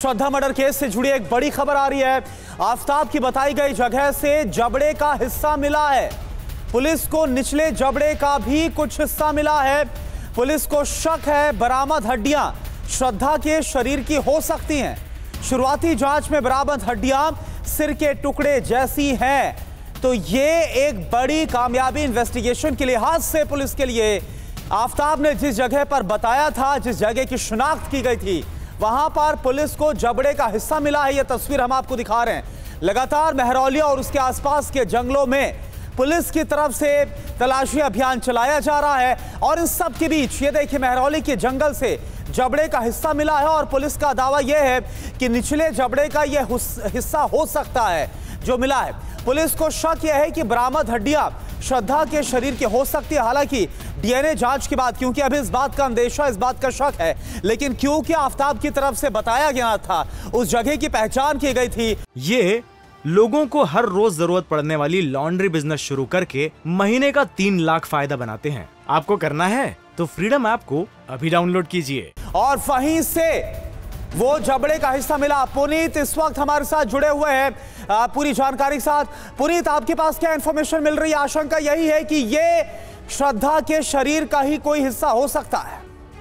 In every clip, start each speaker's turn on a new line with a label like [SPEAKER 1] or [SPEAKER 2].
[SPEAKER 1] श्रद्धा murder case से जुड़ी एक बड़ी खबर आ रही है। आफताब की बताई गई जगह से जबड़े का हिस्सा मिला है। पुलिस को निचले जबड़े का भी कुछ हिस्सा मिला है। पुलिस को शक है बरामद हड्डियां श्रद्धा के शरीर की हो सकती हैं। शुरुआती जांच में बरामद हड्डियां सिर के टुकड़े जैसी हैं। तो ये एक बड़ी कामयाबी इन्वेस्टिगेशन के लिहाज से पुलिस के लिए। आफताब ने जिस जगह पर बताया था, जिस जगह की शिनाख्त की गई थी, वहां पर पुलिस को जबड़े का हिस्सा मिला है। यह तस्वीर हम आपको दिखा रहे हैं। लगातार महरौलिया और उसके आसपास के जंगलों में पुलिस की तरफ से तलाशी अभियान चलाया जा रहा है और इन सब के बीच ये देखिए महरौली के जंगल से जबड़े का हिस्सा मिला है और पुलिस का दावा यह है कि निचले जबड़े का यह हिस्सा हो सकता है जो मिला है। पुलिस को शक यह है कि बरामद हड्डियां श्रद्धा के शरीर की हो सकती है। हालांकि डीएनए जांच के बाद, क्योंकि अभी इस बात का अंदेशा, इस बात का शक है, लेकिन क्योंकि आफताब की तरफ से बताया गया था, उस जगह की पहचान की गई थी।
[SPEAKER 2] ये लोगों को हर रोज जरूरत पड़ने वाली लॉन्ड्री बिजनेस शुरू करके महीने का 3 लाख फायदा बनाते हैं। आपको करना है तो फ्रीडम ऐप को अभी डाउनलोड कीजिए।
[SPEAKER 1] और वहीं से वो जबड़े का हिस्सा मिला। पुनीत इस वक्त हमारे साथ जुड़े हुए हैं पूरी जानकारी के साथ। पुनीत, आपके पास क्या इंफॉर्मेशन मिल रही है? आशंका यही है कि ये श्रद्धा के शरीर का ही कोई हिस्सा हो सकता है।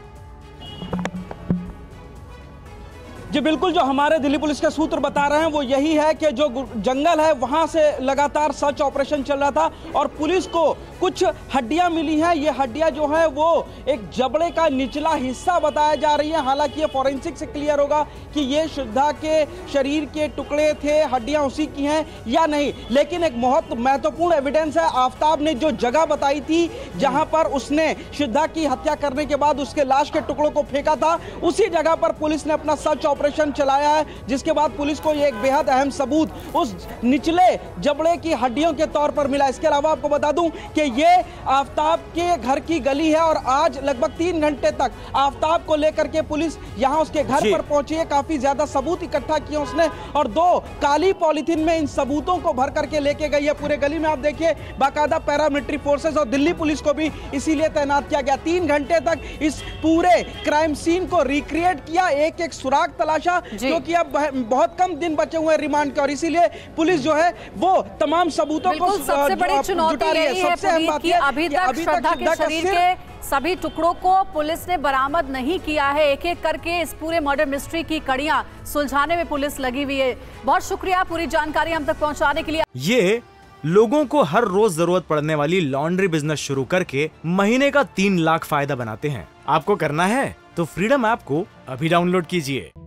[SPEAKER 3] जी बिल्कुल, जो हमारे दिल्ली पुलिस के सूत्र बता रहे हैं वो यही है कि जो जंगल है वहां से लगातार सर्च ऑपरेशन चल रहा था और पुलिस को कुछ हड्डियां मिली हैं। ये हड्डियां जो है वो एक जबड़े का निचला हिस्सा बताया जा रही है। हालांकि ये फॉरेंसिक से क्लियर होगा कि ये श्रद्धा के शरीर के टुकड़े थे, हड्डियां उसी की हैं या नहीं। लेकिन एक बहुत महत्वपूर्ण एविडेंस है, आफताब ने जो जगह बताई थी जहां पर उसने श्रद्धा की हत्या करने के बाद उसके लाश के टुकड़ों को फेंका था, उसी जगह पर पुलिस ने अपना सर्च ऑपरेशन चलाया है, जिसके बाद पुलिस को ये एक बेहद अहम सबूत उस निचले जबड़े की हड्डियों के तौर पर मिला। इसके अलावा आपको बता दूं कि ये आफताब के घर की गली है और आज लगभग 3 घंटे तक आफताब को लेकर के पुलिस यहां उसके घर पर पहुंची है। काफी ज्यादा सबूत इकट्ठा किए उसने और 2 काली पॉलीथीन में इन सबूतों को भर करके लेके गई है पूरे गली में। आप देखिए बाकायदा पैरामिलिट्री फोर्सेस और दिल्ली पुलिस को भी इसीलिए तैनात किया गया। 3 घंटे तक इस पूरे क्राइम सीन को रिक्रिएट किया, एक एक सुराग तलाशा, क्योंकि अब बहुत कम दिन बचे हुए हैं रिमांड के और इसीलिए पुलिस जो है वो तमाम सबूतों को
[SPEAKER 4] सबसे बड़ी चुनौती यही है कि अभी तक श्रद्धा के शरीर के सभी टुकड़ों को पुलिस ने बरामद नहीं किया है। एक एक करके इस पूरे मर्डर मिस्ट्री की कड़ियां सुलझाने में पुलिस लगी हुई है। बहुत शुक्रिया पूरी जानकारी हम तक पहुंचाने के लिए।
[SPEAKER 2] ये लोगों को हर रोज जरूरत पड़ने वाली लॉन्ड्री बिजनेस शुरू करके महीने का 3 लाख फायदा बनाते हैं। आपको करना है तो फ्रीडम ऐप को अभी डाउनलोड कीजिए।